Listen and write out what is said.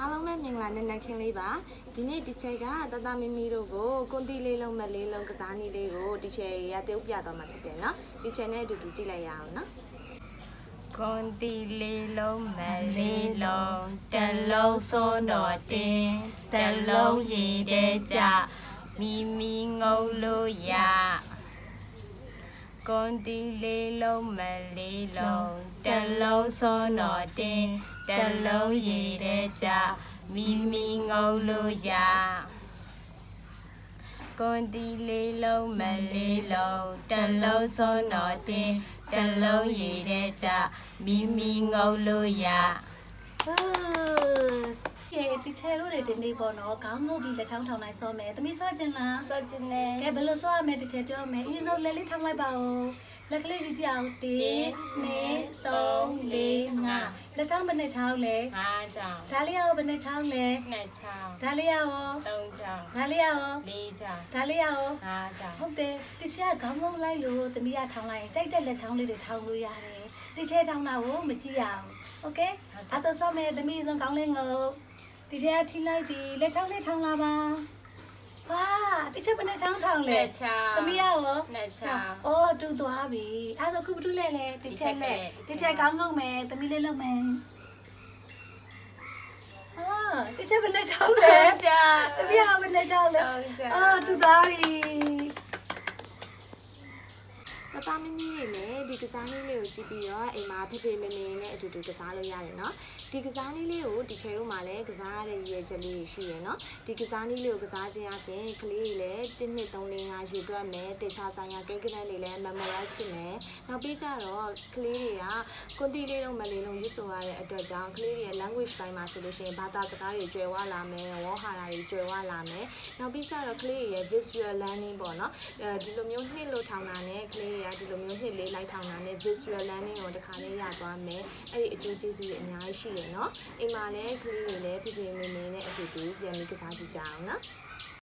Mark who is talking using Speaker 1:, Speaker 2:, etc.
Speaker 1: အားလုံးပဲမင်္ဂလာနံနက်ခင်းလေးပါဒီနေ့ဒီချက်ကတတမီမီတို့ကိုကွန်တီလေးလုံးမက်လေးလုံးကစားနည်းလေးကိုဒီချက်ရတရုပ်ပြသွားမှာဖြစ်တယ်နော်ဒီချက်နဲ့အတူတူကြည့်လိုက်ရအောင်နော်
Speaker 2: ကွန်တီလေးလုံးမက်လေးလုံးတစ်လုံးစိုးတော်တင်တစ်လုံးရည်တဲ့ကြမီမီငုံလို့ရကွန်တီလေးလုံးမက်လေးလုံးတစ်လုံးစိုးတော်တင်တစ်လုံးရည်တဲ့ကြမီမီငုံလို့ရကွန်တီလေးလုံးမက်လေးလုံးတစ်လုံးစိုးတော်တင်တစ်လုံးရည်တဲ့ကြမီမီငုံလို့ရ
Speaker 3: ဒီချဲလို့တွေဒီနေ့ပေါ့နော်ခေါင်းငုတ်ပြီးလက်ချောင်းထောင်လိုက်စောမယ်သမီးစောချင်လား
Speaker 2: စောချင်တယ်
Speaker 3: ကဲဘယ်လိုစောရမလဲဒီချဲပြောမယ်အရင်ဆုံးလက်လေးထောင်လိုက်ပါဦးလက်ကလေးကြည့်ကြအောင်1 2 3 4 5လက်ချောင်းဘယ်နဲ့ချောင်းလဲ
Speaker 2: 5ချောင်း
Speaker 3: ဒါလေးရောဘယ်နဲ့ချောင်းလဲ
Speaker 2: 2ချောင်း
Speaker 3: ဒါလေးရော
Speaker 2: 3ချောင်း
Speaker 3: ဒါလေးရော
Speaker 2: 4ချောင်း
Speaker 3: ဒါလေးရော
Speaker 2: 5ချောင်း
Speaker 3: ဟုတ်တယ်ဒီချဲခေါင်းငုတ်လိုက်လို့သမီးကထောင်လိုက်ရင်ကြိုက်တဲ့လက်ချောင်းလေးတွေထောင်လို့ရတယ်ဒီချဲထောင်တာကိုမကြည့်ရအောင်โอเคအဲ့တော့စောမယ်သမီးဆုံးခေါင်းလေးငုတ်ဒီချဲထိလိုက်ပြီလက်ချောင်းလေးထောင်လာပါဝါဒီချဲဘယ်နဲ့ချောင်းထောင်လဲ
Speaker 2: 2ချောင်း
Speaker 3: သမီးရော
Speaker 2: 2ချောင်း
Speaker 3: အော်တူသွားပြီအဲ့ဆိုခုဘသူလဲဒီချဲနဲ့ဒီချဲခေါင်းငုတ်မယ်သမီးလေးလုပ်မယ်ဒီချဲဘယ်နဲ့ချောင်းလဲ
Speaker 2: ချောင်း
Speaker 3: သမီးရောဘယ်နဲ့ချောင်းလဲအော်တူသွားပြီ
Speaker 1: တတမီမီတွေလည်းဒီကစားနည်းလေးကိုကြည့်ပြီးတော့အိမ်မှာဖေဖေမေမေနဲ့အတူတူကစားလို့ရတယ်နော်ဒီကစားနည်းလေးကိုဒီချေတို့မှာလည်းကစားရတဲ့ရည်ရွယ်ချက်လေးရှိရယ်နော်ဒီကစားနည်းလေးကိုကစားခြင်းအပြင်ကလေးတွေလည်း1 2 3 4 5ရေတွက်မယ်တေချာဆိုင်ရာကိန်းကနန်းတွေလည်း memorize ဖြစ်မယ်နောက်ပြီးကြတော့ကလေးတွေကကွန်တီလေးလုံးမလေးလုံးရွတ်ဆိုရတဲ့အတွက်ကြောင့်ကလေးတွေရဲ့ language ပိုင်းမှာဆိုလို့ရှိရင်ဘာသာစကားတွေကျွယ်ဝလာမယ်ဝေါ်ဟာရာတွေကျွယ်ဝလာမယ်နောက်ပြီးကြတော့ကလေးတွေရဲ့ visual learning ပေါ့နော်ဒီလိုမျိုးနှစ်လို့ထောင်တာနဲ့ကလေးတွေဒီလိုမျိုးနှစ်လေးလိုက်ထောင်တာနဲ့ visual learning ကိုတခါလေးရသွားမယ်အဲ့ဒီအကျိုးကျေးဇူးတွေအများကြီးရှိရယ်နော်အိမ်မှာလည်းကလေးတွေလည်းဖေဖေမေမေနဲ့အတူတူပြန်ပြီးကစားကြည့်ကြအောင်နော်